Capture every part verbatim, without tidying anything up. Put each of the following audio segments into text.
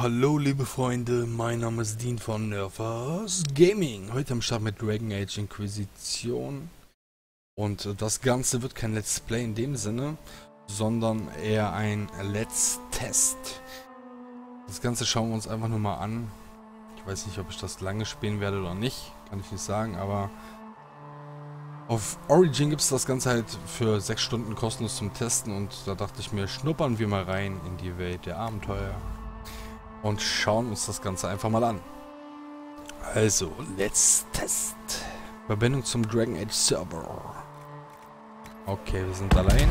Hallo liebe Freunde, mein Name ist Dean von Nerfers Gaming. Heute am Start mit Dragon Age Inquisition. Und äh, das Ganze wird kein Let's Play in dem Sinne, sondern eher ein Let's Test. Das Ganze schauen wir uns einfach nur mal an. Ich weiß nicht, ob ich das lange spielen werde oder nicht, kann ich nicht sagen, aber auf Origin gibt es das Ganze halt für sechs Stunden kostenlos zum Testen und da dachte ich mir, schnuppern wir mal rein in die Welt der Abenteuer. Und schauen uns das Ganze einfach mal an. Also, let's test. Verbindung zum Dragon Age Server. Okay, wir sind allein.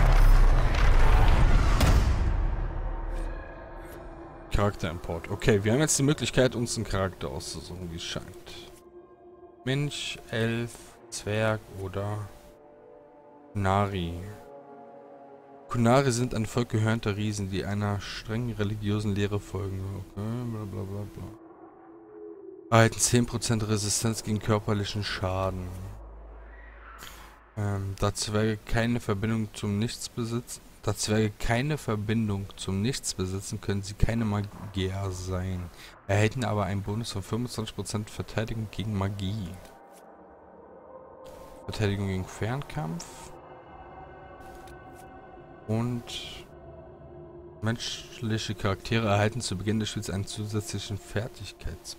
Charakterimport. Okay, wir haben jetzt die Möglichkeit, uns einen Charakter auszusuchen, wie es scheint. Mensch, Elf, Zwerg oder Nari. Kunari sind ein Volk gehörnter Riesen, die einer strengen religiösen Lehre folgen. Okay, bla bla bla bla. Erhalten zehn Prozent Resistenz gegen körperlichen Schaden. Ähm, da Zwerge keine Verbindung zum Nichts besitzen, da Zwerge keine Verbindung zum Nichts besitzen, können sie keine Magier sein. Erhalten aber einen Bonus von fünfundzwanzig Prozent Verteidigung gegen Magie. Verteidigung gegen Fernkampf. Und menschliche Charaktere erhalten zu Beginn des Spiels einen zusätzlichen Fertigkeitspunkt.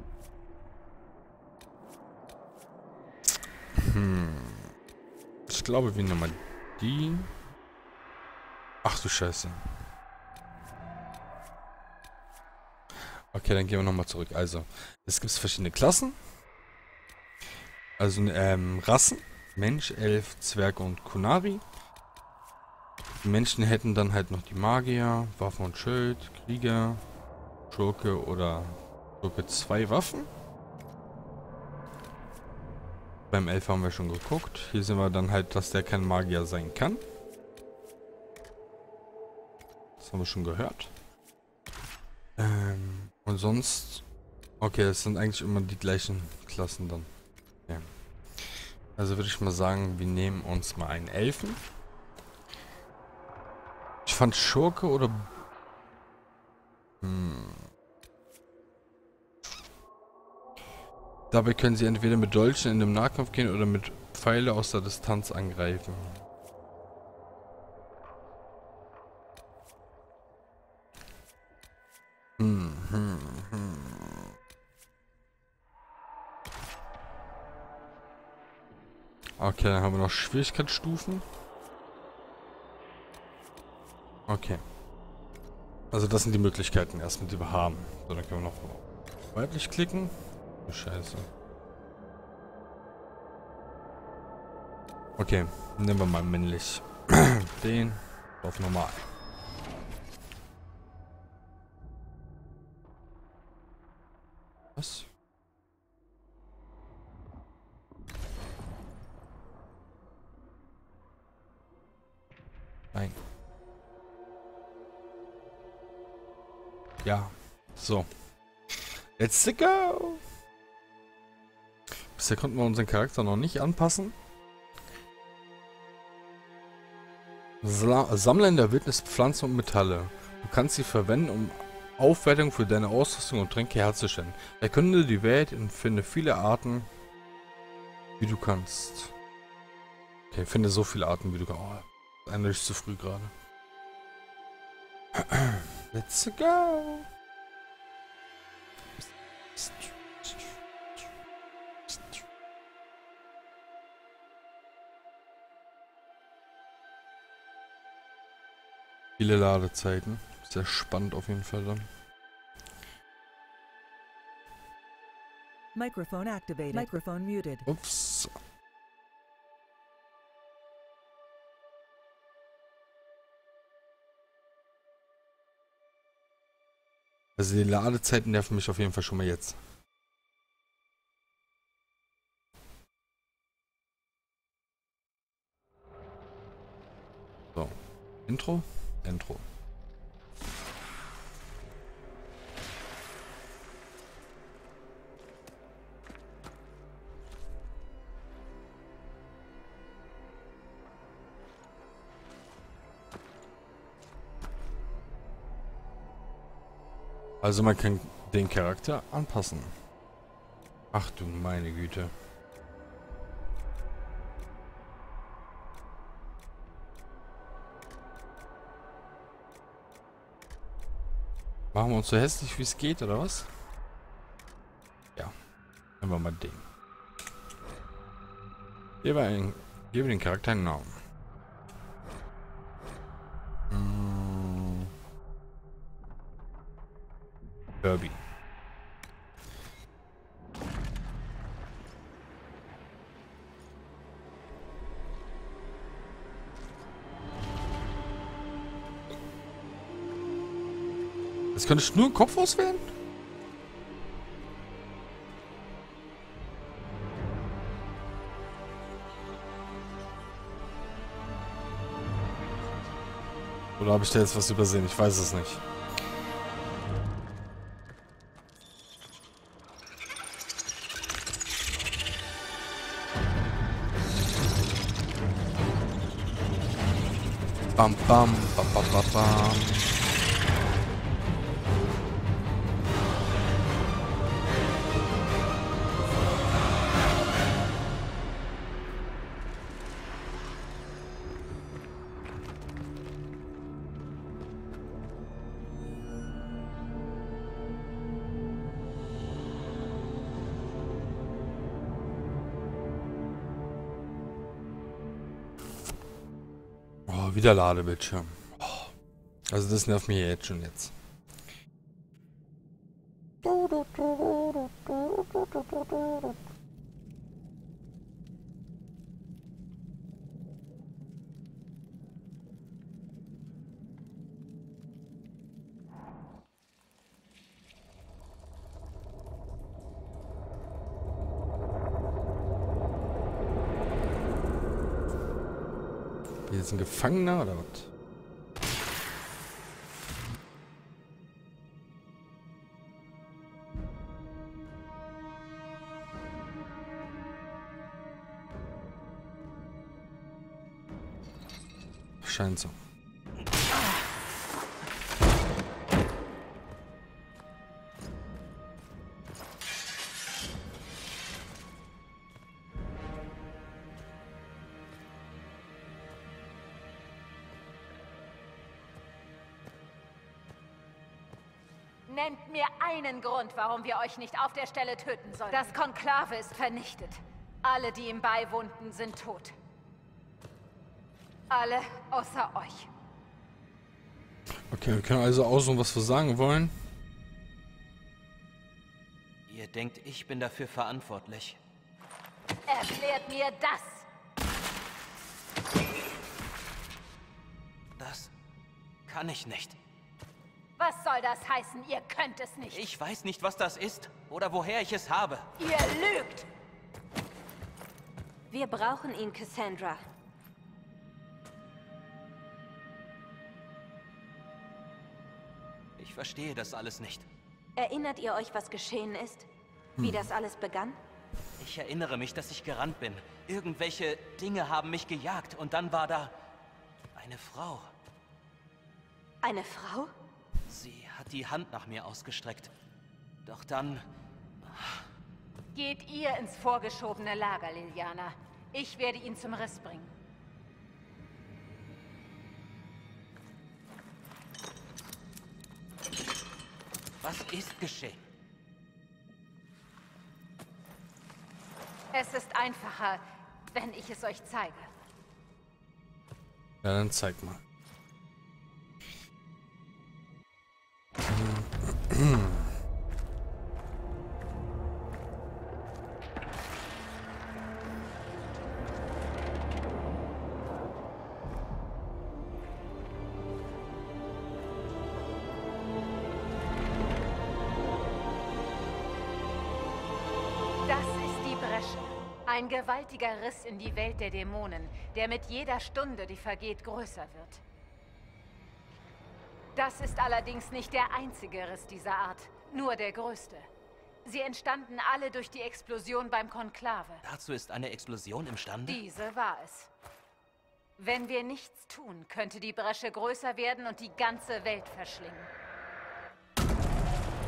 Hm. Ich glaube, wir nehmen mal die. Ach du Scheiße. Okay, dann gehen wir nochmal zurück. Also, es gibt verschiedene Klassen. Also, ähm, Rassen. Mensch, Elf, Zwerg und Kunari. Die Menschen hätten dann halt noch die Magier, Waffen und Schild, Krieger, Schurke oder Schurke zwei Waffen. Beim Elf haben wir schon geguckt. Hier sehen wir dann halt, dass der kein Magier sein kann. Das haben wir schon gehört. Ähm, und sonst... Okay, es sind eigentlich immer die gleichen Klassen dann. Okay. Also würde ich mal sagen, wir nehmen uns mal einen Elfen. Ich fand Schurke oder... Hm. Dabei können sie entweder mit Dolchen in den Nahkampf gehen oder mit Pfeile aus der Distanz angreifen. Hm, hm, hm. Okay, dann haben wir noch Schwierigkeitsstufen. Okay. Also das sind die Möglichkeiten erstmal, die wir haben. So, dann können wir noch weiblich klicken. Oh, Scheiße. Okay, nehmen wir mal männlich. Den auf normal. Was? Nein. Ja. So. Let's go! Bisher konnten wir unseren Charakter noch nicht anpassen. Sammler in der Wildnis Pflanzen und Metalle. Du kannst sie verwenden, um Aufwertung für deine Ausrüstung und Tränke herzustellen. Erkunde die Welt und finde viele Arten, wie du kannst. Okay, finde so viele Arten, wie du kannst. Oh, eindeutig zu früh gerade. Let's go! Viele Ladezeiten. Sehr spannend auf jeden Fall dann. Microphone activated. Microphone muted. Ups. Also die Ladezeiten nerven mich auf jeden Fall schon mal jetzt. So. Intro? Intro. Also man kann den Charakter anpassen. Ach du meine Güte. Machen wir uns so hässlich wie es geht, oder was? Ja. Nehmen wir mal den. Gebe, ein, gebe den Charakter einen Namen. Hm. Kirby. Jetzt kann ich nur einen Kopf auswählen? Oder habe ich da jetzt was übersehen? Ich weiß es nicht. Bam, bam, bam, bam, bam, bam. Oh, wieder Ladebildschirm. Oh. Also das nervt mich jetzt schon jetzt. Hier ist ein Gefangener oder was? Scheint so. Nennt mir einen Grund, warum wir euch nicht auf der Stelle töten sollen. Das Konklave ist vernichtet. Alle, die ihm beiwohnten, sind tot. Alle außer euch. Okay, wir können also aussuchen, was wir sagen wollen. Ihr denkt, ich bin dafür verantwortlich. Erklärt mir das! Das kann ich nicht. Was soll das heißen? Ihr könnt es nicht. Ich weiß nicht, was das ist oder woher ich es habe. Ihr lügt! Wir brauchen ihn, Cassandra. Ich verstehe das alles nicht. Erinnert ihr euch, was geschehen ist? Wie das alles begann? Ich erinnere mich, dass ich gerannt bin. Irgendwelche Dinge haben mich gejagt und dann war da eine Frau. Eine Frau? Sie hat die Hand nach mir ausgestreckt. Doch dann... Geht ihr ins vorgeschobene Lager, Liliana. Ich werde ihn zum Riss bringen. Was ist geschehen? Es ist einfacher, wenn ich es euch zeige. Ja, dann zeig mal. Das ist die Bresche. Ein gewaltiger Riss in die Welt der Dämonen, der mit jeder Stunde, die vergeht, größer wird. Das ist allerdings nicht der einzige Riss dieser Art, nur der größte. Sie entstanden alle durch die Explosion beim Konklave. Dazu ist eine Explosion imstande? Diese war es. Wenn wir nichts tun, könnte die Bresche größer werden und die ganze Welt verschlingen.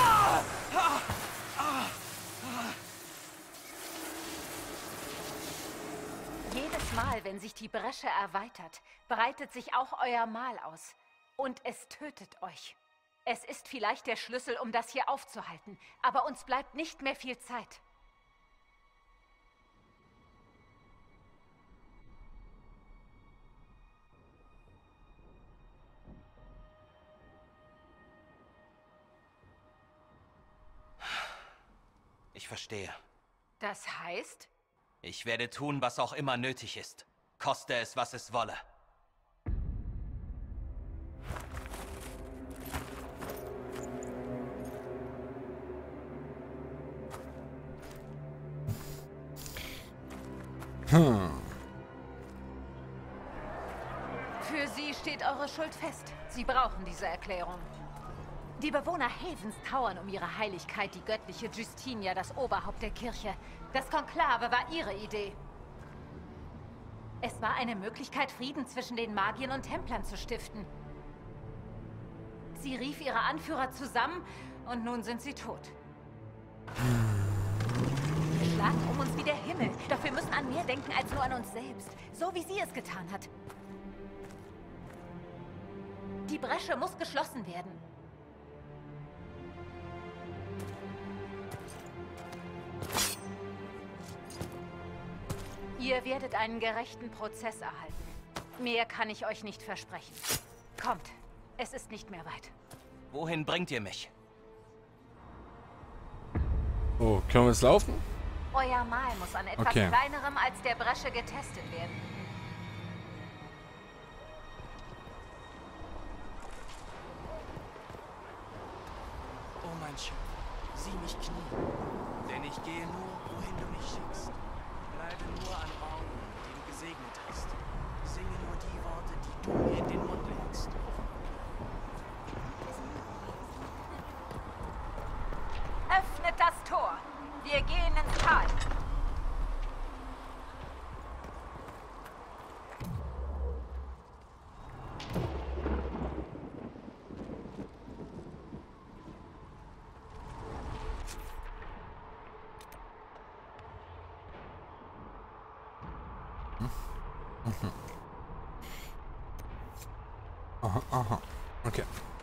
Jedes Mal, wenn sich die Bresche erweitert, breitet sich auch euer Mal aus. Und es tötet euch. Es ist vielleicht der Schlüssel, um das hier aufzuhalten, aber uns bleibt nicht mehr viel Zeit. Ich verstehe. Das heißt? Ich werde tun, was auch immer nötig ist. Koste es, was es wolle. Hm. Für sie steht eure Schuld fest. Sie brauchen diese Erklärung. Die Bewohner Havens trauern um ihre Heiligkeit, die göttliche Justinia, das Oberhaupt der Kirche. Das Konklave war ihre Idee. Es war eine Möglichkeit, Frieden zwischen den Magiern und Templern zu stiften. Sie rief ihre Anführer zusammen und nun sind sie tot. Wir schlagen um uns wie der Himmel, doch wir müssen an mehr denken als nur an uns selbst, so wie sie es getan hat. Die Bresche muss geschlossen werden. Ihr werdet einen gerechten Prozess erhalten. Mehr kann ich euch nicht versprechen. Kommt, es ist nicht mehr weit. Wohin bringt ihr mich? Oh, können wir jetzt laufen? Euer Mal muss an etwas Okay. kleinerem als der Bresche getestet werden. Oh mein Schöpfer, sieh mich knien, denn ich gehe nur, wohin du mich schickst. Bleibe nur an Orten, die du gesegnet hast. Singe nur die Worte, die du mir in den Mund legst. Öffnet das Tor. Wir gehen ins Tal. Aha, aha. Okay.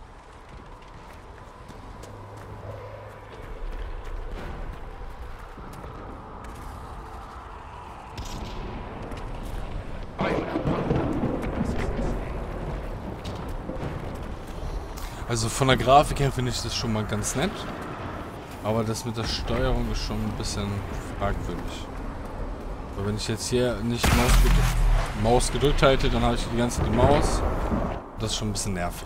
Also von der Grafik her finde ich das schon mal ganz nett. Aber das mit der Steuerung ist schon ein bisschen fragwürdig. Aber wenn ich jetzt hier nicht Maus gedrückt, Maus gedrückt halte, dann habe ich die ganze Zeit die Maus. Das ist schon ein bisschen nervig.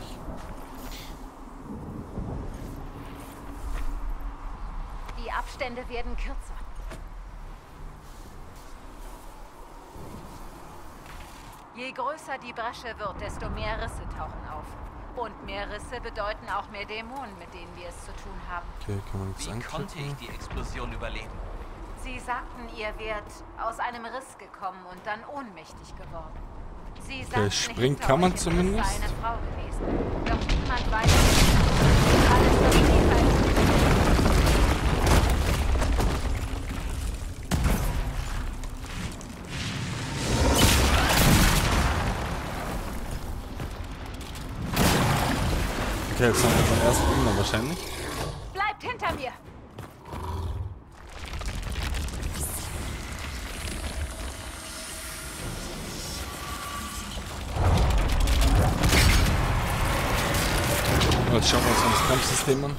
Die Abstände werden kürzer. Je größer die Bresche wird, desto mehr Risse tauchen auf. Und mehr Risse bedeuten auch mehr Dämonen, mit denen wir es zu tun haben. Okay, kann man jetzt Wie konnte ich anklicken? die Explosion überleben? Sie sagten, ihr wärt aus einem Riss gekommen und dann ohnmächtig geworden. Sie sagten, springen hinter kann man euch im Riss zumindest. sei eine Frau gewesen. Doch niemand weiß es. Alles, was tiefer ist. Okay, jetzt haben wir den ersten Gegner wahrscheinlich. Bleibt hinter mir! Jetzt schauen wir uns mal das Kampfsystem an.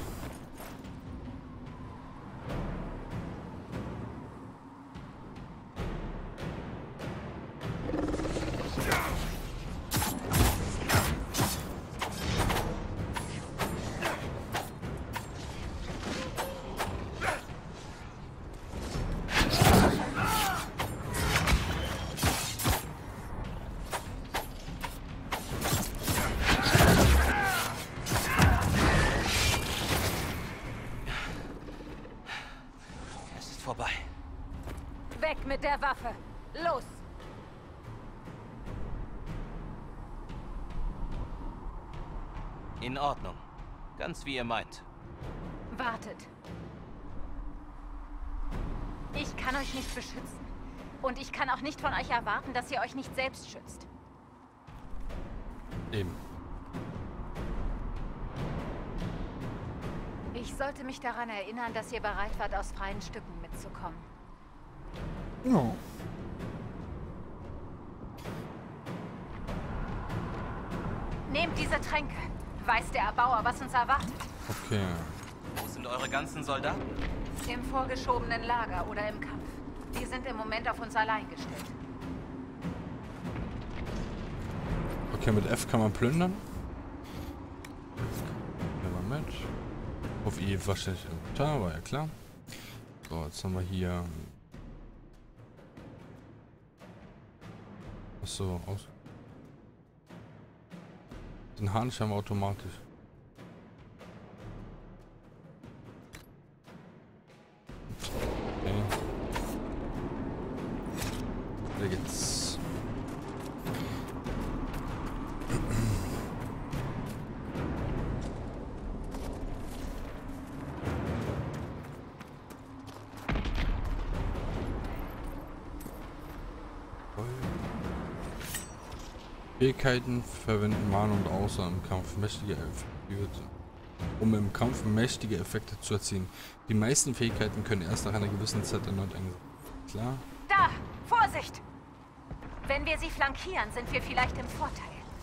Vorbei. Weg mit der Waffe! Los! In Ordnung. Ganz wie ihr meint. Wartet. Ich kann euch nicht beschützen. Und ich kann auch nicht von euch erwarten, dass ihr euch nicht selbst schützt. Eben. Ich sollte mich daran erinnern, dass ihr bereit wart, aus freien Stücken mitzukommen. Ja. Nehmt diese Tränke. Weiß der Erbauer, was uns erwartet. Okay. Wo sind eure ganzen Soldaten? Im vorgeschobenen Lager oder im Kampf. Wir sind im Moment auf uns allein gestellt. Okay, mit F kann man plündern. Nehmen wir mit. Auf I wahrscheinlich Inventar, war ja klar. So, jetzt haben wir hier. Achso, aus. Den Harnisch haben wir automatisch. Okay. Da geht's. Fähigkeiten verwenden Mana und Außer im Kampf mächtige Effekte, um im Kampf mächtige Effekte zu erzielen. Die meisten Fähigkeiten können erst nach einer gewissen Zeit erneut eingesetzt werden. Klar? Da! Vorsicht! Wenn wir sie flankieren, sind wir vielleicht im Vorteil.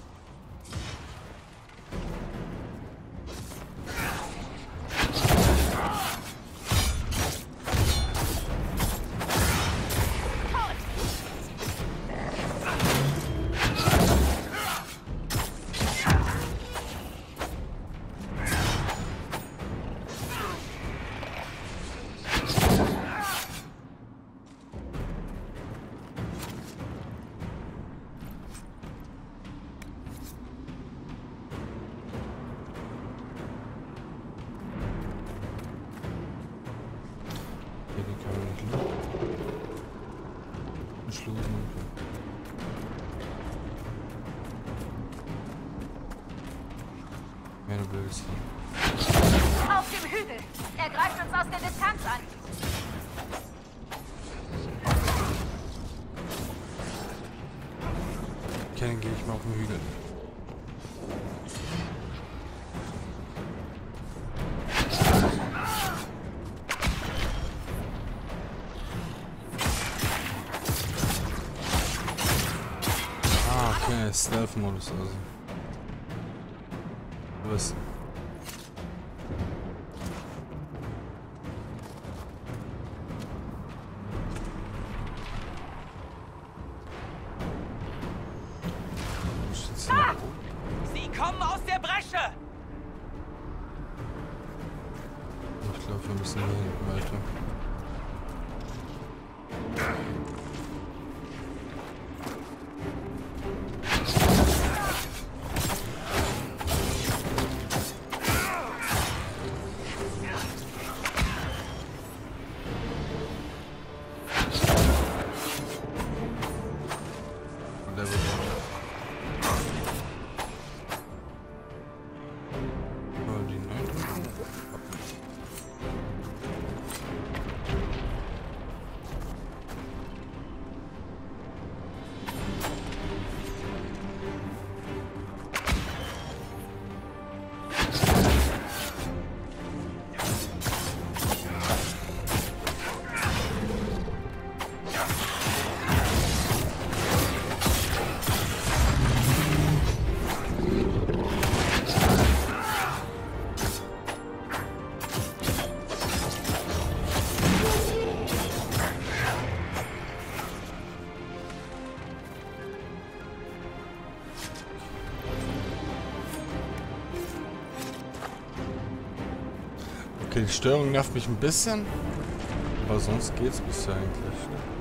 Auf dem Hügel! Er greift uns aus der Distanz an! Okay, dann gehe ich mal auf den Hügel. Ah, okay, Stealth-Modus also. Was? Sie kommen aus der Bresche! Ich glaube, wir müssen hier hinten weiter. Okay, die Steuerung nervt mich ein bisschen, aber sonst geht's bisher eigentlich.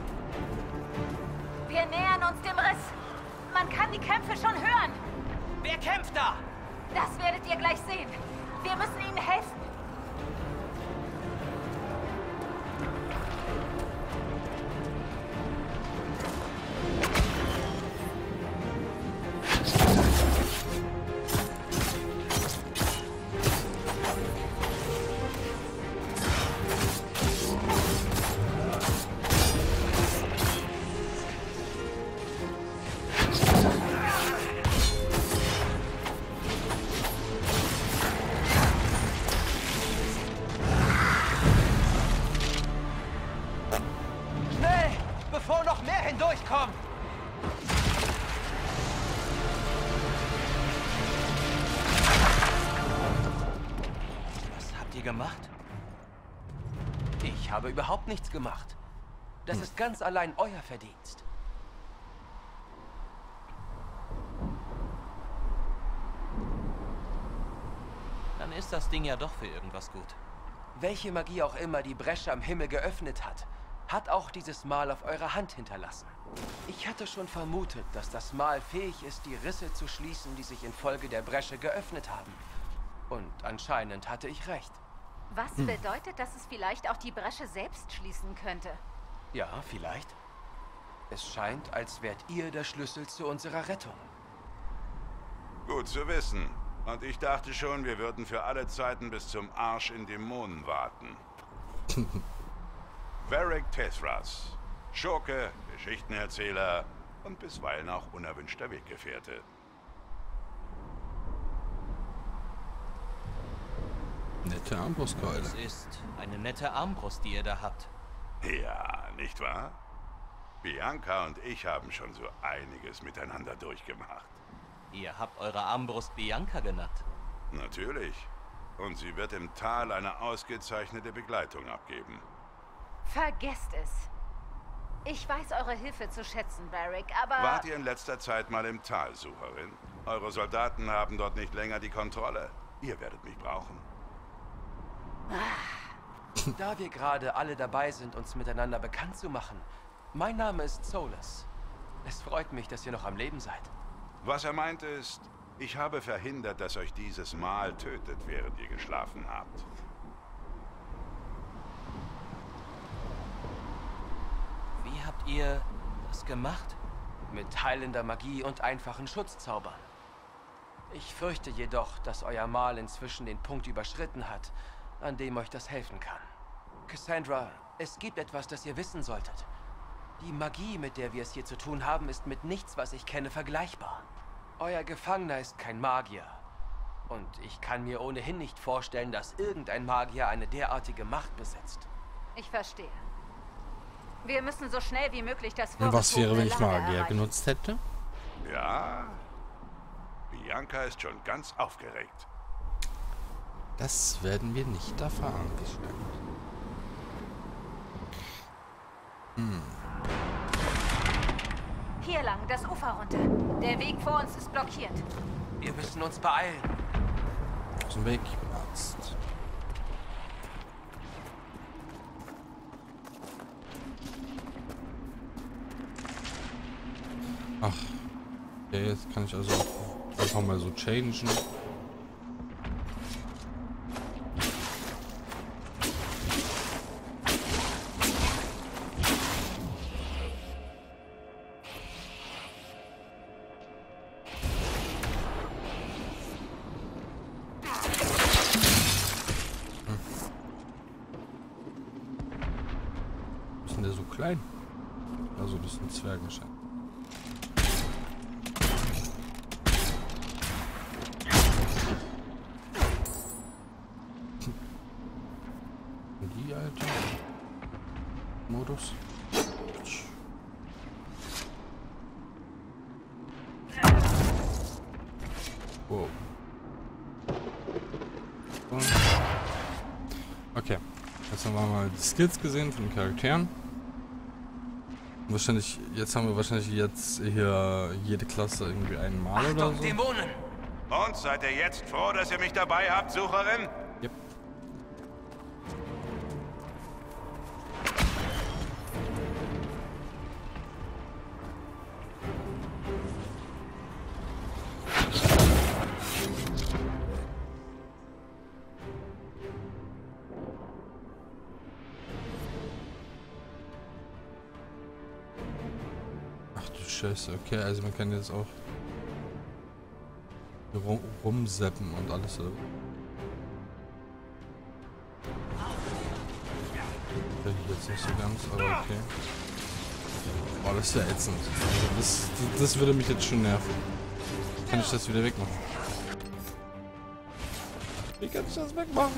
Wir nähern uns dem Riss. Man kann die Kämpfe schon hören. Wer kämpft da? Das werdet ihr gleich sehen. Wir müssen ihnen helfen. Was habt ihr gemacht? Ich habe überhaupt nichts gemacht. Das ist ganz allein euer Verdienst. Dann ist das Ding ja doch für irgendwas gut. Welche Magie auch immer die Bresche am Himmel geöffnet hat, hat auch dieses Mal auf eurer Hand hinterlassen. Ich hatte schon vermutet, dass das Mal fähig ist, die Risse zu schließen, die sich infolge der Bresche geöffnet haben. Und anscheinend hatte ich recht. Was bedeutet, dass es vielleicht auch die Bresche selbst schließen könnte? Ja, vielleicht. Es scheint, als wärt ihr der Schlüssel zu unserer Rettung. Gut zu wissen. Und ich dachte schon, wir würden für alle Zeiten bis zum Arsch in Dämonen warten. Varric Tethras. Schurke, Geschichtenerzähler und bisweilen auch unerwünschter Weggefährte. Nette Armbrustkeule. Es ist eine nette Armbrust, die ihr da habt. Ja, nicht wahr? Bianca und ich haben schon so einiges miteinander durchgemacht. Ihr habt eure Armbrust Bianca genannt. Natürlich. Und sie wird im Tal eine ausgezeichnete Begleitung abgeben. Vergesst es. Ich weiß eure Hilfe zu schätzen, Varric, aber... Wart ihr in letzter Zeit mal im Tal, Sucherin? Eure Soldaten haben dort nicht länger die Kontrolle. Ihr werdet mich brauchen. Da wir gerade alle dabei sind, uns miteinander bekannt zu machen. Mein Name ist Solus. Es freut mich, dass ihr noch am Leben seid. Was er meinte ist, ich habe verhindert, dass euch dieses Mal tötet, während ihr geschlafen habt. Wie habt ihr das gemacht? Mit heilender Magie und einfachen Schutzzaubern. Ich fürchte jedoch, dass euer Mal inzwischen den Punkt überschritten hat, an dem euch das helfen kann. Cassandra, es gibt etwas, das ihr wissen solltet. Die Magie, mit der wir es hier zu tun haben, ist mit nichts, was ich kenne, vergleichbar. Euer Gefangener ist kein Magier. Und ich kann mir ohnehin nicht vorstellen, dass irgendein Magier eine derartige Macht besitzt. Ich verstehe. Wir müssen so schnell wie möglich das Und was wäre, wenn ich vorgezogene Lager Magier erreichen. genutzt hätte? Ja, Bianca ist schon ganz aufgeregt. Das werden wir nicht erfahren, bestimmt. Hm. Hier lang, das Ufer runter. Der Weg vor uns ist blockiert. Wir müssen uns beeilen. Aus dem Weg, ich bin Arzt. Ach. Okay, jetzt kann ich also einfach mal so changen. Ist denn der so klein? Also das ist ein Zwergenschein. Die alte Modus. Wow. Und okay. Jetzt haben wir mal die Skills gesehen von den Charakteren. Wahrscheinlich, jetzt haben wir wahrscheinlich jetzt hier jede Klasse irgendwie einmal oder Achtung, so. Dämonen! Und seid ihr jetzt froh, dass ihr mich dabei habt, Sucherin? Yep. Ach du Scheiße, okay, also man kann jetzt auch rum, rumseppen und alles. Oder? Ja, jetzt nicht so ganz, aber okay. Boah, das ist ja ätzend. Also das, das würde mich jetzt schon nerven. Kann ich das wieder wegmachen? Wie kann ich das wegmachen?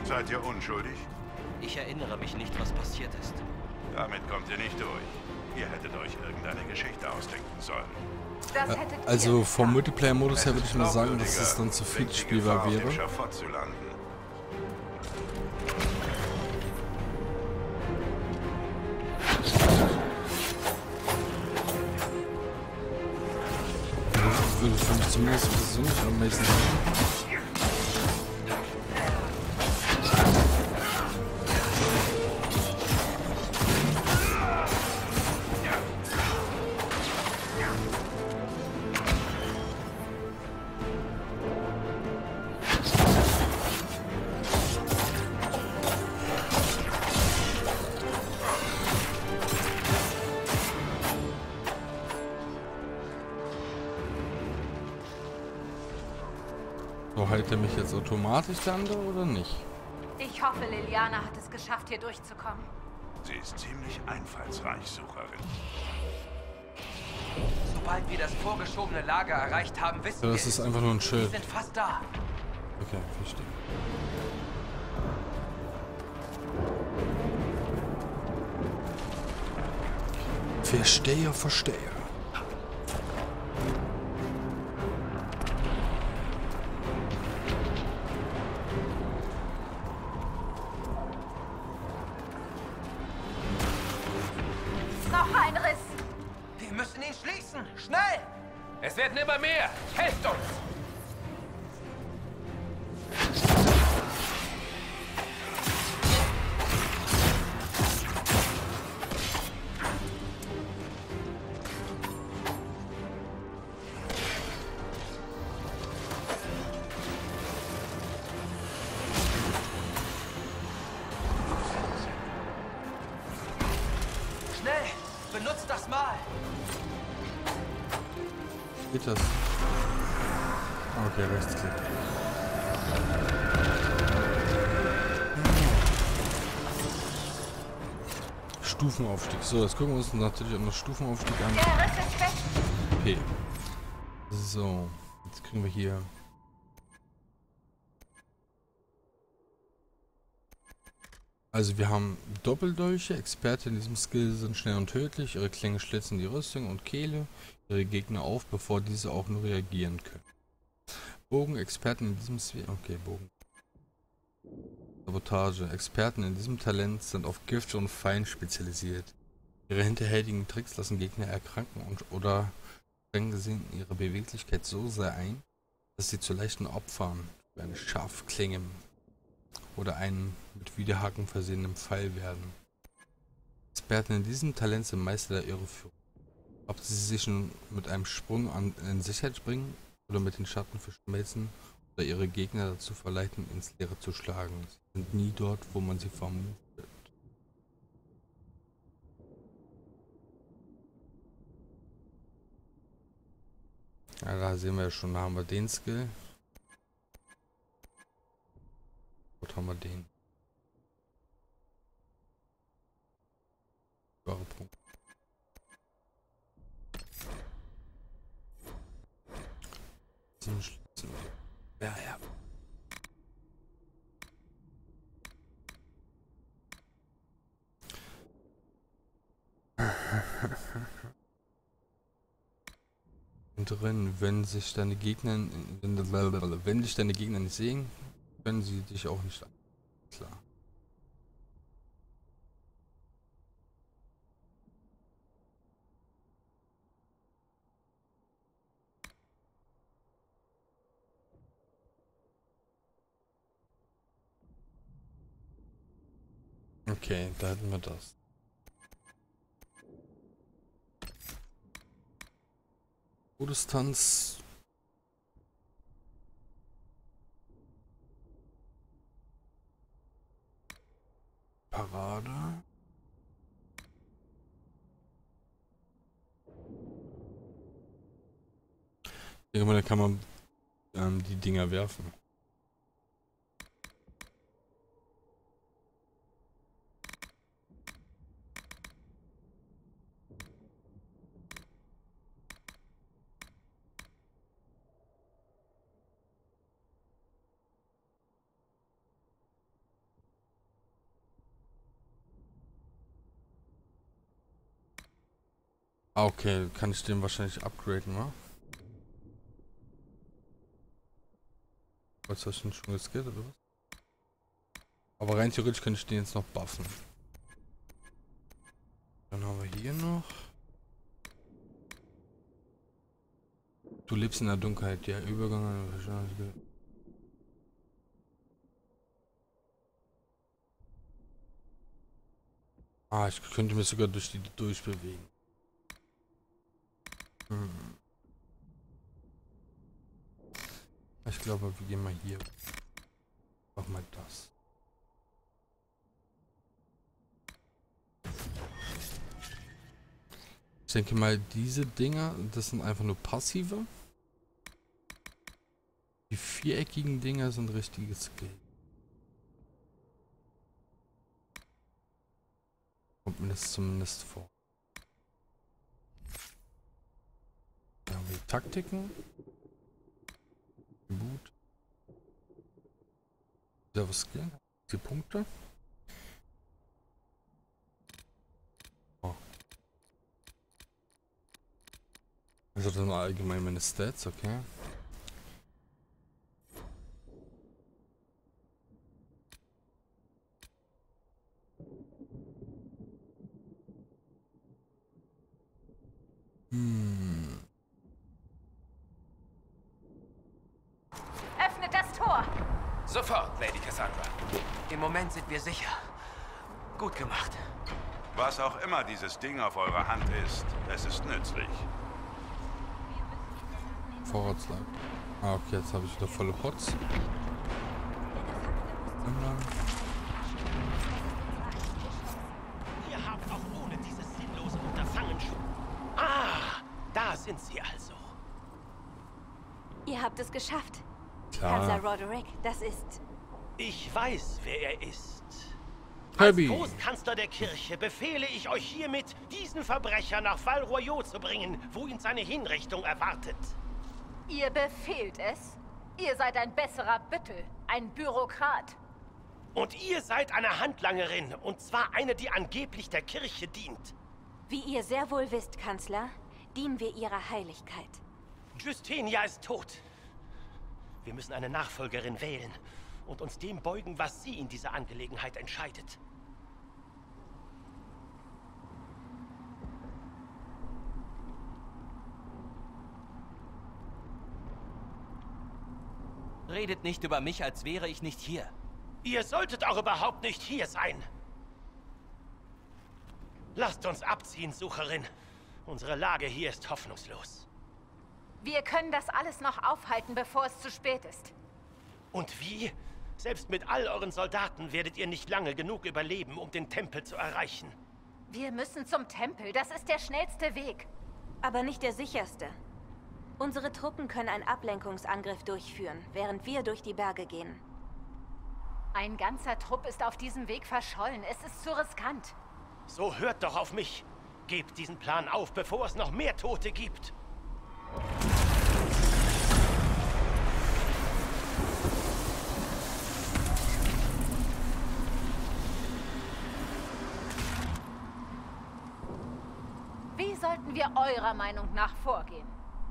Seid ihr unschuldig? Ich erinnere mich nicht, was passiert ist. Damit kommt ihr nicht durch. Ihr hättet euch irgendeine Geschichte ausdenken sollen. Das hättet ihr Also vom getan. Multiplayer-Modus her Es würde ist ich mal sagen, dass glaubwürdiger, es dann zu viel wenn die spielbar Gefahr, auf dem wäre. Schafott zu landen. Würde für mich zumindest persönlich am meisten sein. So, hält er mich jetzt automatisch dann da oder nicht? Ich hoffe, Liliana hat es geschafft, hier durchzukommen. Sie ist ziemlich einfallsreich, Sucherin. Sobald wir das vorgeschobene Lager erreicht haben, wissen Ja, das wir ist es. einfach nur ein Wir Schild. sind fast da. Okay, verstehe. Verstehe, verstehe. Noch ein Riss! Wir müssen ihn schließen. Schnell! Es werden immer mehr. Helft uns! Schnell! Benutzt das Mal! Geht das? Okay, Rechtsklick. Stufenaufstieg. So, jetzt gucken wir uns natürlich auch noch Stufenaufstieg an. Der Riss ist weg! Okay. So, jetzt kriegen wir hier. Also wir haben Doppeldolche. Experte in diesem Skill sind schnell und tödlich. Ihre Klänge schlitzen die Rüstung und Kehle ihre Gegner auf, bevor diese auch nur reagieren können. Bogen. Experten in diesem Skill. Okay, Bogen. Sabotage. Experten in diesem Talent sind auf Gift und Fallen spezialisiert. Ihre hinterhältigen Tricks lassen Gegner erkranken und oder streng gesehen ihre Beweglichkeit so sehr ein, dass sie zu leichten Opfern für eine Scharfklinge oder einen mit Widerhaken versehenen Pfeil werden. Experten in diesem Talent sind Meister der Irreführung. Ob sie sich nun mit einem Sprung an, in Sicherheit bringen oder mit den Schatten verschmelzen oder ihre Gegner dazu verleiten, ins Leere zu schlagen. Sie sind nie dort, wo man sie vermutet. Ja, da sehen wir ja schon, da haben wir den Skill. Dort haben wir den. Wahre Punkt. Zum Schließen. Ja, ja. Drin, wenn sich deine Gegner, wenn, wenn dich deine Gegner nicht sehen, können sie dich auch nicht an. Klar. Okay, da hätten wir das. Distanz. Parade. Irgendwann kann man ähm, die Dinger werfen. Ah, okay, kann ich den wahrscheinlich upgraden, ne? Was hast du denn schon geskillt, oder was? Aber rein theoretisch könnte ich den jetzt noch buffen. Dann haben wir hier noch. Du lebst in der Dunkelheit, ja, Übergang. Ah, ich könnte mich sogar durch die durchbewegen. Hm. Ich glaube, wir gehen mal hier. Mach mal das. Ich denke mal, diese Dinger, das sind einfach nur passive. Die viereckigen Dinger sind richtiges Skill. Kommt mir das zumindest vor. Da haben wir die Taktiken. Gut. Da was Skill. Die Punkte. Oh. Also das sind allgemein meine Stats, okay. Hm. Öffnet das Tor! Sofort, Lady Cassandra. Im Moment sind wir sicher. Gut gemacht. Was auch immer dieses Ding auf eurer Hand ist, es ist nützlich. Vorratslager. Ah, okay, jetzt habe ich wieder volle Pots. Ihr habt auch ohne dieses sinnlose Unterfangen schon. Ah, da sind sie also. Ihr habt es geschafft. Klar. Kanzler Roderick, das ist... Ich weiß, wer er ist. Herbie. Als Großkanzler der Kirche befehle ich euch hiermit, diesen Verbrecher nach Val Royeaux zu bringen, wo ihn seine Hinrichtung erwartet. Ihr befehlt es? Ihr seid ein besserer Büttel, ein Bürokrat. Und ihr seid eine Handlangerin, und zwar eine, die angeblich der Kirche dient. Wie ihr sehr wohl wisst, Kanzler, dienen wir ihrer Heiligkeit. Justinia ist tot. Wir müssen eine Nachfolgerin wählen und uns dem beugen, was sie in dieser Angelegenheit entscheidet. Redet nicht über mich, als wäre ich nicht hier. Ihr solltet auch überhaupt nicht hier sein. Lasst uns abziehen, Sucherin. Unsere Lage hier ist hoffnungslos. Wir können das alles noch aufhalten, bevor es zu spät ist. Und wie? Selbst mit all euren Soldaten werdet ihr nicht lange genug überleben, um den Tempel zu erreichen. Wir müssen zum Tempel, das ist der schnellste Weg. Aber nicht der sicherste. Unsere Truppen können einen Ablenkungsangriff durchführen, während wir durch die Berge gehen. Ein ganzer Trupp ist auf diesem Weg verschollen. Es ist zu riskant. So hört doch auf mich. Gebt diesen Plan auf, bevor es noch mehr Tote gibt. Wie sollten wir eurer Meinung nach vorgehen?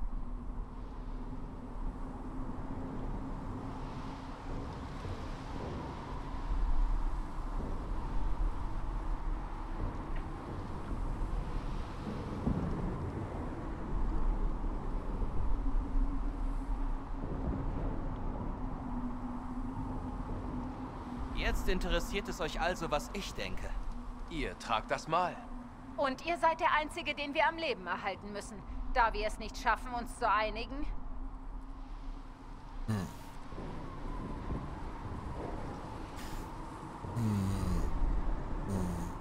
Jetzt interessiert es euch also, was ich denke. Ihr tragt das Mal. Und ihr seid der Einzige, den wir am Leben erhalten müssen, da wir es nicht schaffen, uns zu einigen. Hm. Hm. Hm.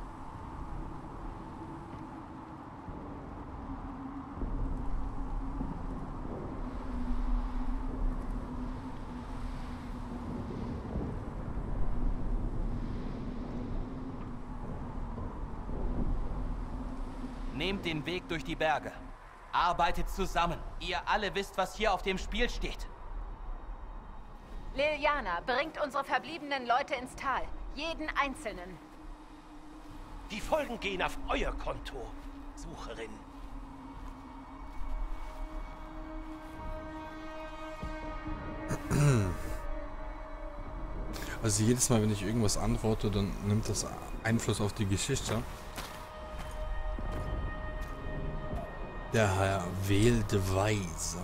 Nehmt den Weg durch die Berge. Arbeitet zusammen. Ihr alle wisst, was hier auf dem Spiel steht. Liliana, bringt unsere verbliebenen Leute ins Tal. Jeden einzelnen. Die Folgen gehen auf euer Konto, Sucherin. Also jedes Mal, wenn ich irgendwas antworte, dann nimmt das Einfluss auf die Geschichte. Der Herr wählte weise.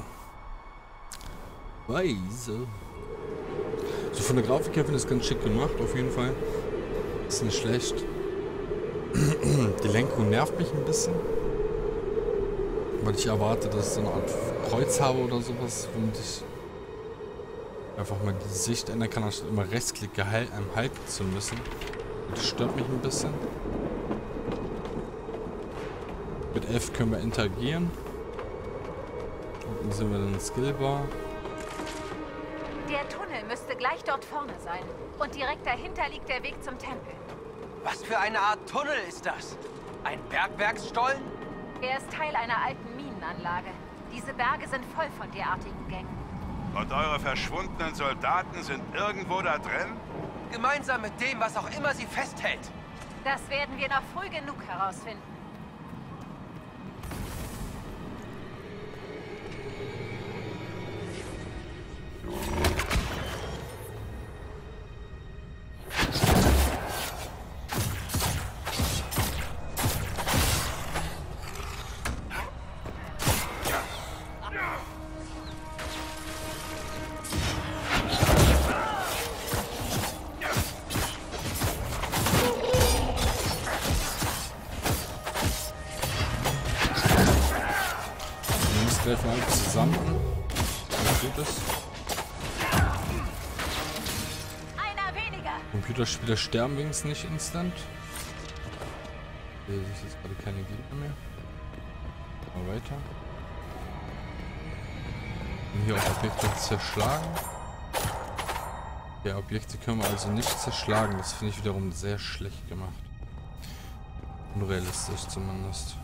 Weise. So von der Grafik her finde ich es ganz schick gemacht, auf jeden Fall. Ist nicht schlecht. Die Lenkung nervt mich ein bisschen. Weil ich erwarte, dass ich so eine Art Kreuz habe oder sowas, womit ich einfach mal die Sicht ändern kann, anstatt immer Rechtsklick gehalten, ähm, halten zu müssen. Das stört mich ein bisschen. Mit F können wir interagieren. Unten sind wir dann Skillbar. Der Tunnel müsste gleich dort vorne sein. Und direkt dahinter liegt der Weg zum Tempel. Was für eine Art Tunnel ist das? Ein Bergwerksstollen? Er ist Teil einer alten Minenanlage. Diese Berge sind voll von derartigen Gängen. Und eure verschwundenen Soldaten sind irgendwo da drin? Gemeinsam mit dem, was auch immer sie festhält. Das werden wir noch früh genug herausfinden. Greifen alle zusammen an. Was gut ist. Einer weniger. Computerspieler sterben wenigstens nicht instant. Hier sehe ich jetzt gerade keine Gegner mehr. Mal weiter. Und hier auch Objekte zerschlagen. Ja, Objekte können wir also nicht zerschlagen. Das finde ich wiederum sehr schlecht gemacht. Unrealistisch zumindest.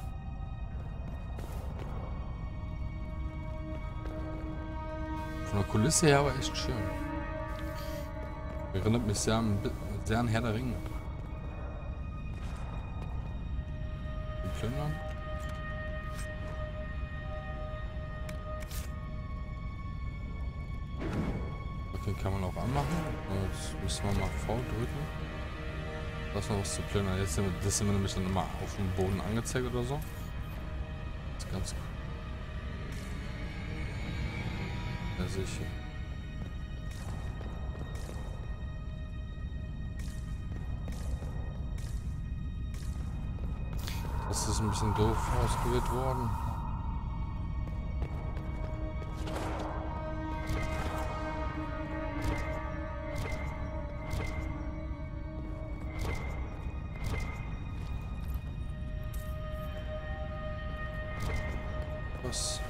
Von der Kulisse her aber echt schön. Erinnert mich sehr an, sehr an Herr der Ringe. Den Plündern. Den kann man auch anmachen. Jetzt müssen wir mal V drücken. Da ist noch was zu plündern. Jetzt sind wir, das sind wir nämlich dann immer auf dem Boden angezeigt oder so. Das ist ganz gut. Da sehe ich hier. Das ist ein bisschen doof ausgewählt worden. Was?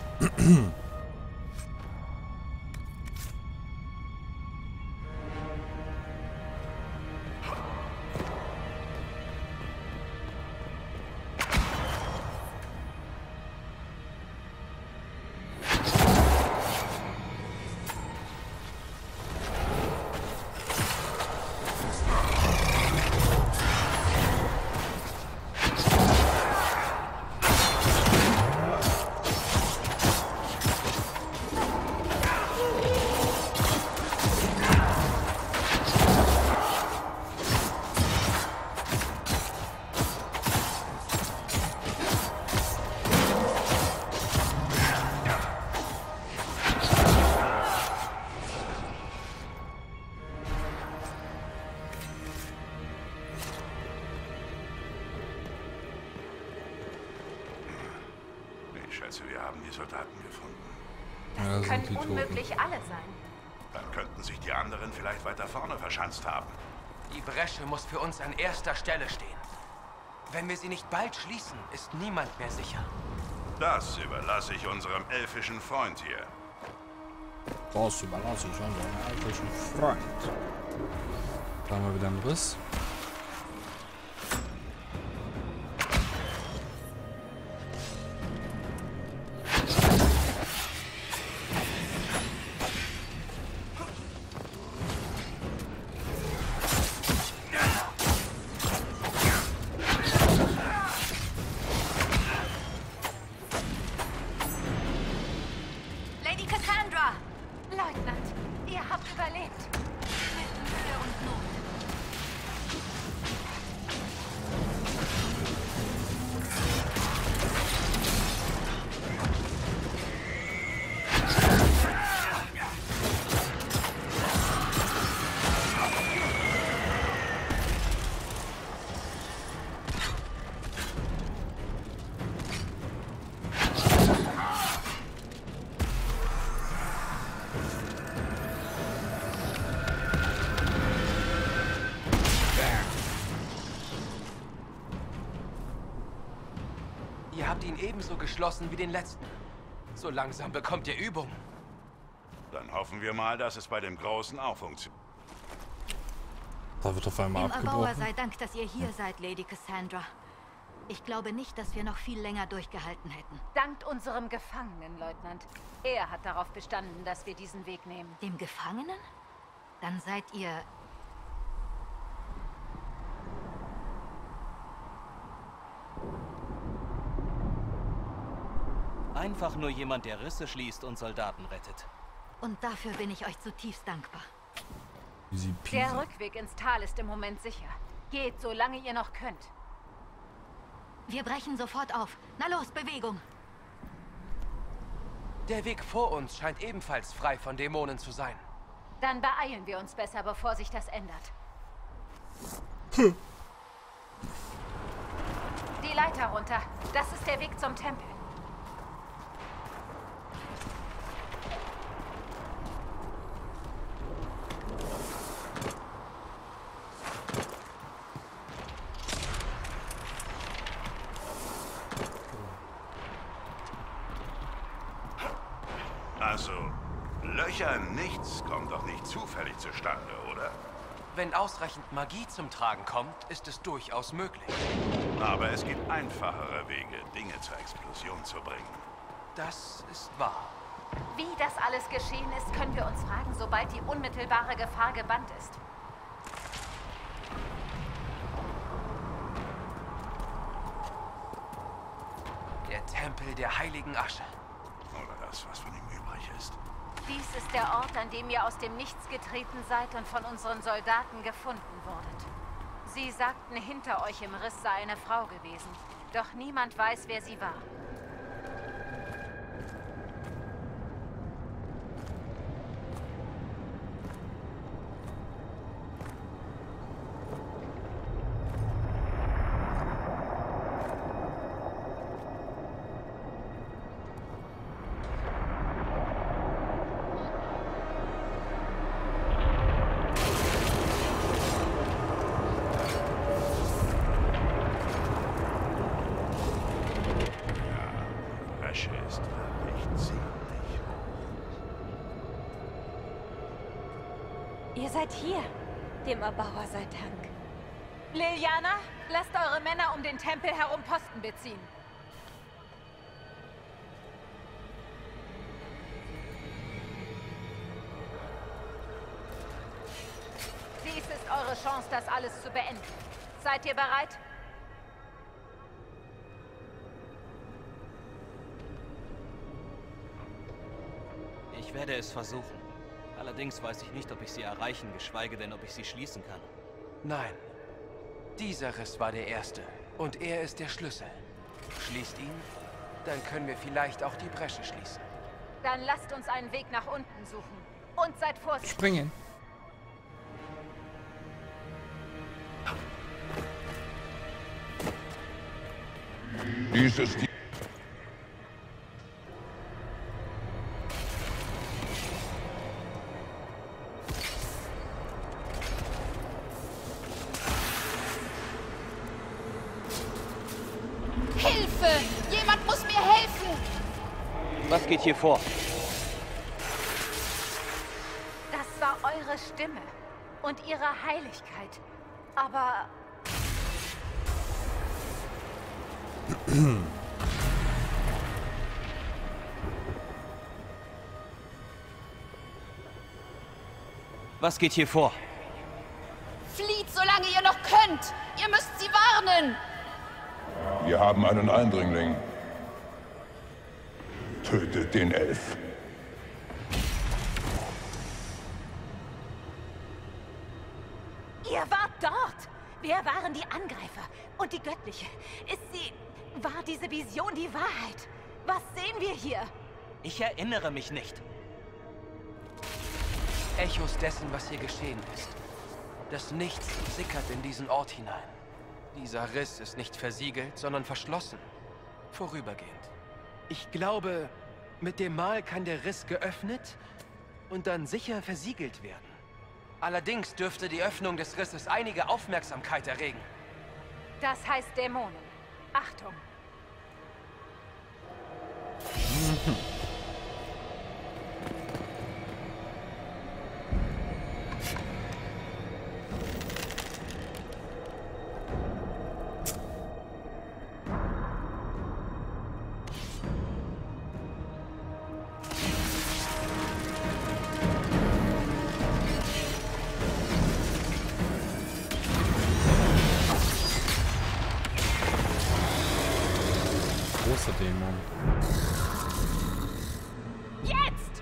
Ich schätze, wir haben die Soldaten gefunden. Ja, Das sind die können unmöglich Toten. alle sein. Dann könnten sich die anderen vielleicht weiter vorne verschanzt haben. Die Bresche muss für uns an erster Stelle stehen. Wenn wir sie nicht bald schließen, ist niemand mehr sicher. Das überlasse ich unserem elfischen Freund hier. Das überlasse ich unseren elfischen Freund. Da haben wir wieder einen Riss. Lady Cassandra! Leutnant, ihr habt überlebt. Mit Mühe und Not. Ihr habt ihn ebenso geschlossen wie den letzten. So langsam bekommt ihr Übung. Dann hoffen wir mal, dass es bei dem Großen auch funktioniert. Da wird auf einmal Dem Erbauer abgebrochen. sei Dank, dass ihr hier seid, Lady Cassandra. Ich glaube nicht, dass wir noch viel länger durchgehalten hätten. Dankt unserem Gefangenen, Leutnant. Er hat darauf bestanden, dass wir diesen Weg nehmen. Dem Gefangenen? Dann seid ihr... Einfach nur jemand, der Risse schließt und Soldaten rettet. Und dafür bin ich euch zutiefst dankbar. Easy peasy. Der Rückweg ins Tal ist im Moment sicher. Geht, solange ihr noch könnt. Wir brechen sofort auf. Na los, Bewegung! Der Weg vor uns scheint ebenfalls frei von Dämonen zu sein. Dann beeilen wir uns besser, bevor sich das ändert. Die Leiter runter. Das ist der Weg zum Tempel. Also, Löcher im Nichts kommen doch nicht zufällig zustande, oder? Wenn ausreichend Magie zum Tragen kommt, ist es durchaus möglich. Aber es gibt einfachere Wege, Dinge zur Explosion zu bringen. Das ist wahr. Wie das alles geschehen ist, können wir uns fragen, sobald die unmittelbare Gefahr gebannt ist. Der Tempel der heiligen Asche. Oder das, was von ihm übrig ist. Dies ist der Ort, an dem ihr aus dem Nichts getreten seid und von unseren Soldaten gefunden wurdet. Sie sagten, hinter euch im Riss sei eine Frau gewesen. Doch niemand weiß, wer sie war. Asche ist wirklich ziemlich hoch. Ihr seid hier. Dem Erbauer sei Dank. Liliana, lasst eure Männer um den Tempel herum Posten beziehen. Dies ist eure Chance, das alles zu beenden. Seid ihr bereit? Ich werde es versuchen. Allerdings weiß ich nicht, ob ich sie erreichen, geschweige denn, ob ich sie schließen kann. Nein. Dieser Riss war der erste. Und er ist der Schlüssel. Schließt ihn, dann können wir vielleicht auch die Bresche schließen. Dann lasst uns einen Weg nach unten suchen. Und seid vorsichtig. Springen. Dies ist die... Hilfe! Jemand muss mir helfen! Was geht hier vor? Das war eure Stimme und ihre Heiligkeit. Aber Was geht hier vor? flieht, solange ihr noch könnt! Ihr müsst sie warnen! Wir haben einen Eindringling. Tötet den Elf. Angreifer und die göttliche. Ist sie... War diese Vision die Wahrheit? Was sehen wir hier? Ich erinnere mich nicht. Echos dessen, was hier geschehen ist. Das Nichts sickert in diesen Ort hinein. Dieser Riss ist nicht versiegelt, sondern verschlossen. Vorübergehend. Ich glaube, mit dem Mal kann der Riss geöffnet und dann sicher versiegelt werden. Allerdings dürfte die Öffnung des Risses einige Aufmerksamkeit erregen. Das heißt Dämonen. Achtung! Großer Dämon. Jetzt!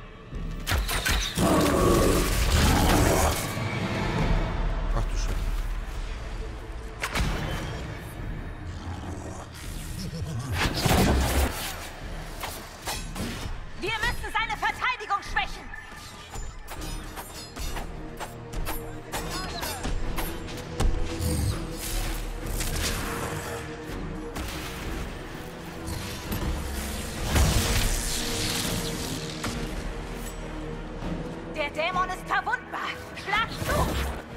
Ach du Scheiße. Wir müssen seine Verteidigung schwächen! Der Dämon ist verwundbar. Schlag zu!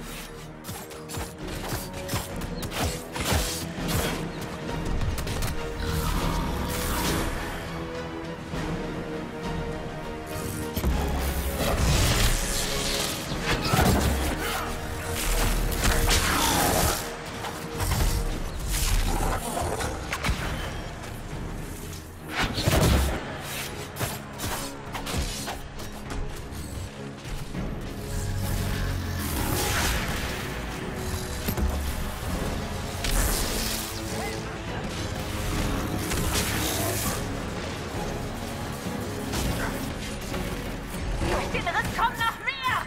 Durch den Riss kommen noch mehr!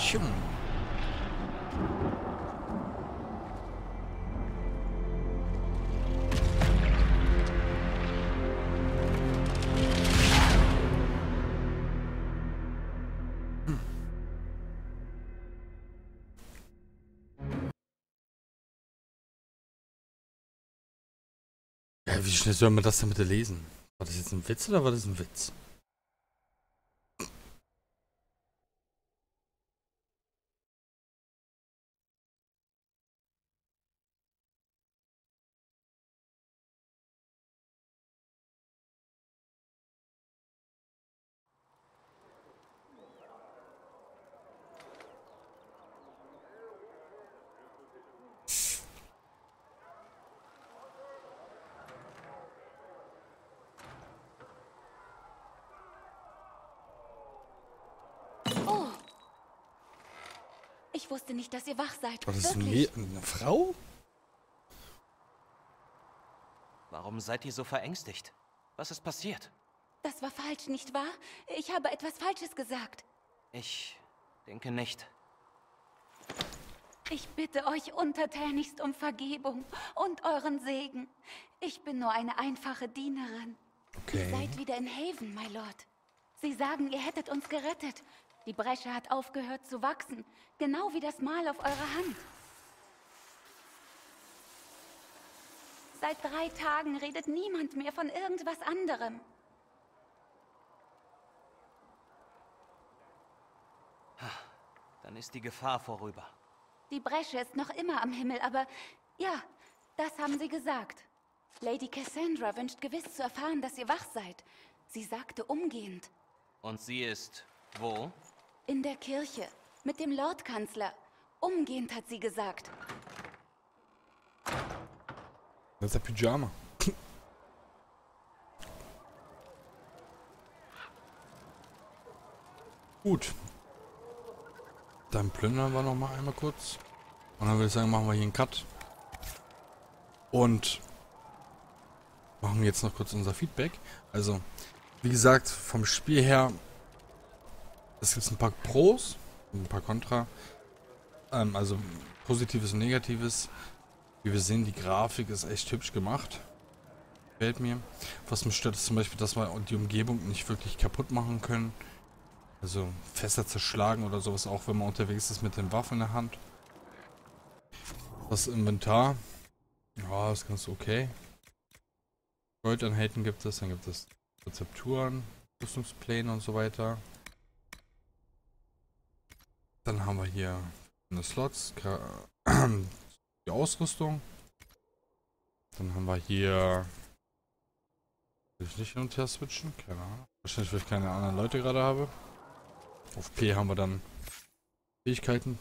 Tschum. Ja, wie schnell soll man das denn bitte lesen? War das jetzt ein Witz oder war das ein Witz? Oh. Ich wusste nicht, dass ihr wach seid. War das ein Wirklich. Me- eine Frau? Warum seid ihr so verängstigt? Was ist passiert? Das war falsch, nicht wahr? Ich habe etwas Falsches gesagt. Ich denke nicht. Ich bitte euch untertänigst um Vergebung und euren Segen. Ich bin nur eine einfache Dienerin. Okay. Ihr seid wieder in Haven, my Lord. Sie sagen, ihr hättet uns gerettet. Die Bresche hat aufgehört zu wachsen, genau wie das Mal auf eurer Hand. Seit drei Tagen redet niemand mehr von irgendwas anderem. Dann ist die Gefahr vorüber. Die Bresche ist noch immer am Himmel, aber ja, das haben sie gesagt. Lady Cassandra wünscht gewiss zu erfahren, dass ihr wach seid. Sie sagte umgehend. Und sie ist wo? In der Kirche, mit dem Lordkanzler. Umgehend hat sie gesagt. Das ist der Pyjama. Gut. Dann plündern wir noch mal einmal kurz. Und dann würde ich sagen, machen wir hier einen Cut. Und machen jetzt noch kurz unser Feedback. Also, wie gesagt, vom Spiel her, es gibt ein paar Pros, ein paar Kontra. Ähm, also Positives und Negatives. Wie wir sehen, die Grafik ist echt hübsch gemacht. Gefällt mir. Was mich stört, ist zum Beispiel, dass wir die Umgebung nicht wirklich kaputt machen können. Also Fässer zerschlagen oder sowas, auch wenn man unterwegs ist mit den Waffen in der Hand. Das Inventar, ja, ist ganz okay. Goldeinheiten gibt es, dann gibt es Rezepturen, Rüstungspläne und so weiter. Dann haben wir hier eine Slots, die Ausrüstung. Dann haben wir hier... Will ich nicht hin und her switchen? Keine Ahnung. Wahrscheinlich, weil ich keine anderen Leute gerade habe. Auf P haben wir dann Fähigkeiten.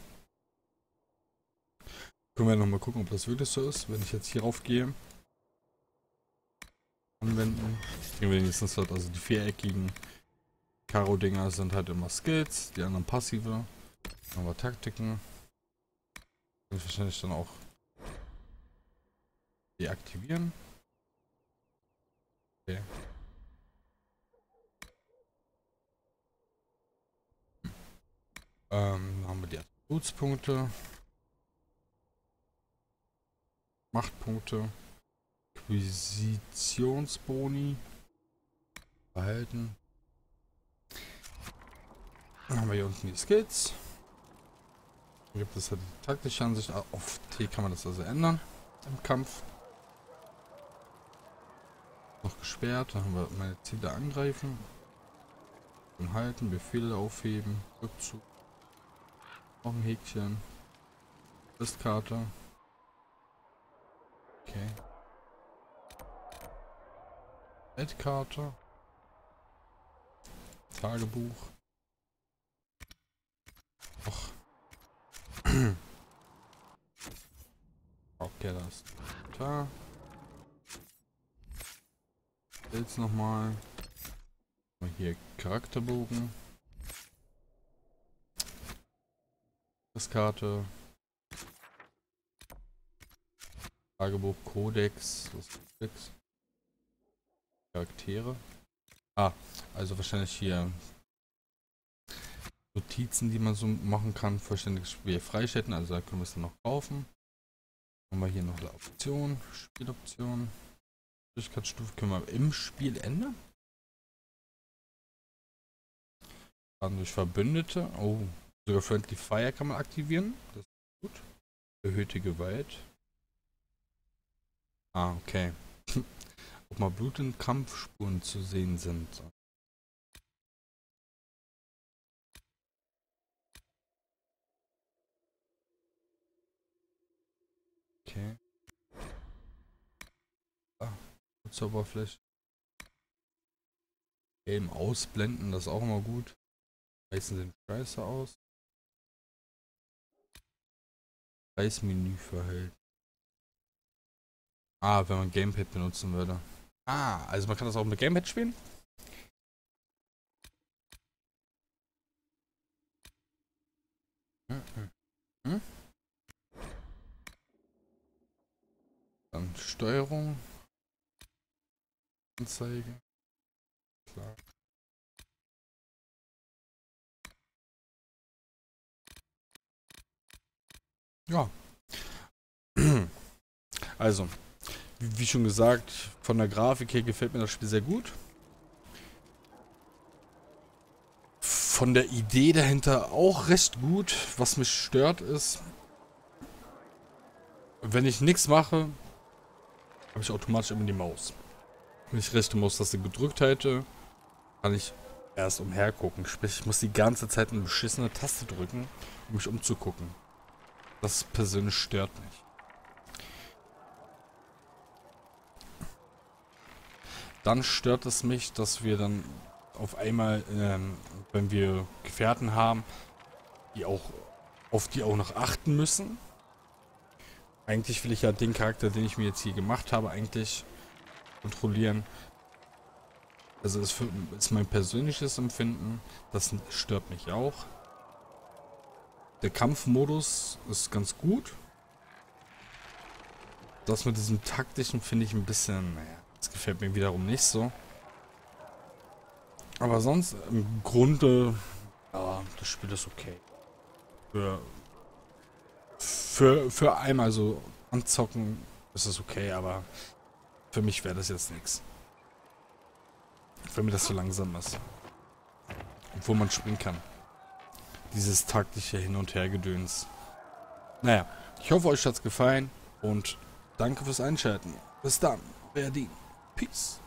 Können wir nochmal gucken, ob das wirklich so ist. Wenn ich jetzt hier rauf gehe. Anwenden. Kriegen wir wenigstens halt, also die viereckigen Karo-Dinger sind halt immer Skills, die anderen passive. Dann haben wir Taktiken. Kann ich wahrscheinlich dann auch deaktivieren. Okay. Ähm, dann haben wir die Attributspunkte. Machtpunkte. Akquisitionsboni. Verhalten. Dann haben wir hier unten die Skills. Dann gibt es halt die taktische Ansicht. Auf T kann man das also ändern im Kampf. Noch gesperrt. Dann haben wir meine Ziele angreifen. Und halten, Befehle aufheben, Rückzug. Noch ein Häkchen. Listkarte. Okay. Endkarte. Tagebuch. Och. Okay, das ist da. Jetzt nochmal. Hier Charakterbogen. Das Karte. Tagebuch, Kodex. Was ist Kodex? Charaktere. Ah, also wahrscheinlich hier Notizen, die man so machen kann, vollständiges Spiel freischalten, also da können wir es dann noch kaufen. Haben wir hier noch eine Option, Spieloption. Schwierigkeitsstufe können wir im Spiel ändern. Schaden durch Verbündete. Oh, sogar Friendly Fire kann man aktivieren. Das ist gut. Erhöhte Gewalt. Ah, okay. Ob mal Blut und Kampfspuren zu sehen sind. Okay. Ah, Oberfläche. Eben ausblenden, das ist auch immer gut. Reißen den scheiße aus. Preismenü verhält. Ah, wenn man Gamepad benutzen würde. Ah, also man kann das auch mit Gamepad spielen? Hm, hm, hm. Dann Steuerung. Anzeige. Klar. Ja. Also, wie, wie schon gesagt, von der Grafik her gefällt mir das Spiel sehr gut. Von der Idee dahinter auch recht gut. Was mich stört ist, wenn ich nichts mache, habe ich automatisch immer die Maus. Wenn ich rechte Maustaste gedrückt hätte, kann ich erst umhergucken. Sprich, ich muss die ganze Zeit eine beschissene Taste drücken, um mich umzugucken. Das persönlich stört mich. Dann stört es mich, dass wir dann auf einmal, ähm, wenn wir Gefährten haben, die auch auf die auch noch achten müssen. Eigentlich will ich ja den Charakter, den ich mir jetzt hier gemacht habe, eigentlich kontrollieren. Also das ist mein persönliches Empfinden. Das stört mich auch. Der Kampfmodus ist ganz gut. Das mit diesem taktischen finde ich ein bisschen, naja, das gefällt mir wiederum nicht so. Aber sonst im Grunde, ja, das Spiel ist okay. Für, für, für einmal so anzocken ist es okay, aber für mich wäre das jetzt nichts. Wenn mir das so langsam ist. Obwohl man springen kann. Dieses taktische Hin- und Hergedöns. Naja, ich hoffe, euch hat's gefallen und danke fürs Einschalten. Bis dann, Verdien. Peace.